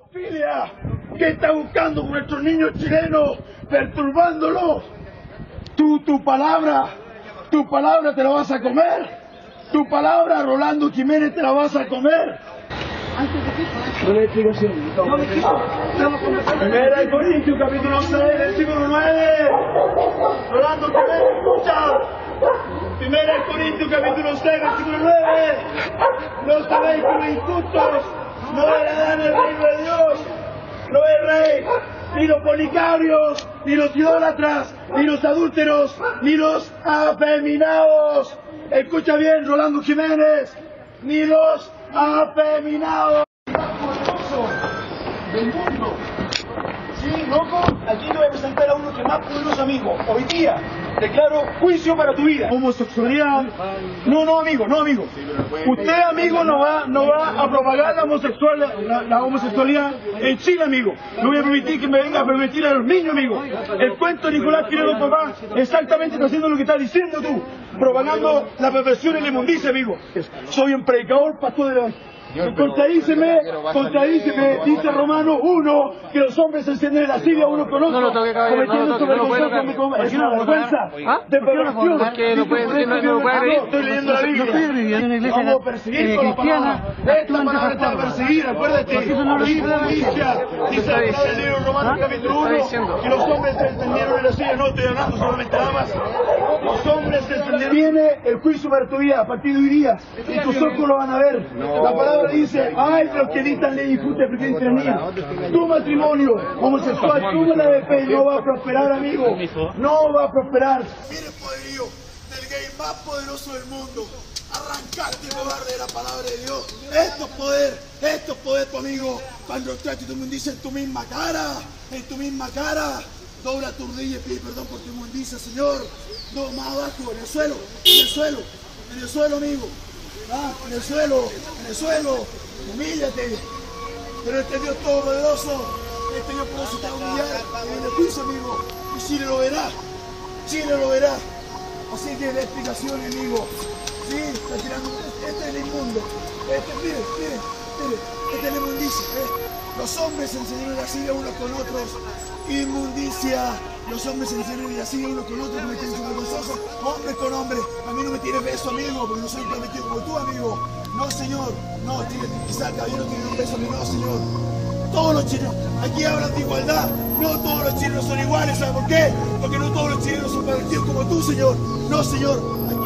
Filia, ¿qué está buscando con nuestros niños chilenos? Perturbándolos. Tu palabra te la vas a comer. Tu palabra, Rolando Jiménez, te la vas a comer. No hay explicación. Primera de Corintios, capítulo 6, versículo 9. Rolando Jiménez, escucha. Primera de Corintios, capítulo 6, versículo 9. No sabéis que los injustos no heredarán el reino de Dios. No es rey, ni los fornicarios, ni los idólatras, ni los adúlteros, ni los afeminados. Escucha bien, Rolando Jiménez, ni los afeminados. Del mundo. Sí, loco, aquí te voy a presentar a uno que es más poderoso, amigo. Hoy día declaro juicio para tu vida. Homosexualidad. No, amigo. Usted, amigo, no va a propagar la homosexualidad en Chile, amigo. No voy a permitir que me venga a permitir a los niños, amigo. El cuento de Nicolás Pinedo, papá, exactamente está haciendo lo que estás diciendo tú. Propagando la perversión y la inmundicia, amigo. Soy un predicador, pastor de la... Contradíceme, dice Romano 1, que los hombres se encienden en la lascivia uno con otro, cometiendo sobre es una vergüenza de perversión. Estoy leyendo la Biblia. Vamos a perseguir con la palabra. Esta palabra está a perseguir, acuérdate. Inmundicia, dice el libro Romano capítulo 1, que los hombres se encendieron en la silla. No estoy hablando solamente nada más. Los hombres se encendieron. Viene el juicio para tu vida a partir de hoy día, y tus ojos lo van a ver. La palabra dice, ay, los que dictan ley injusta porque hay tiranía. Tu matrimonio homosexual, tu la de fe no va a prosperar, amigo. No va a prosperar. Mire el poderío del gay más poderoso del mundo. Arrancarte, cobarde, de la palabra de Dios. Esto es poder, tu amigo. Cuando trates tu inmundicia en tu misma cara, dobla tu rodilla y pide perdón por tu inmundicia, Señor. No, más abajo, en el suelo, amigo. En el suelo, humíllate. Pero este Dios todopoderoso, este Dios poderoso te va a humillar en el juicio, amigo. Y Chile lo verá. Así que la explicación, amigo. Sí, está tirando. Este es el inmundo. Mire. Este es la inmundicia. Los hombres se encendieron en la silla unos con otros. Inmundicia. Los hombres se encendieron en la silla unos con otros, cometiendo vergonzosos. Hombre con hombre. A mí no me tires beso, amigo, porque no soy prometido como tú, amigo. No, señor. No, quizás el caballero tiene un beso a mí, no, señor. Todos los chilenos, aquí hablan de igualdad. No todos los chilenos son iguales, ¿sabes por qué? Porque no todos los chilenos son pervertidos como tú, señor. No, señor.